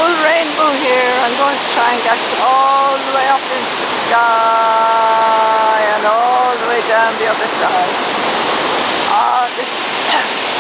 full rainbow here. I'm going to try and get all the way up into the sky and all the way down the other side. This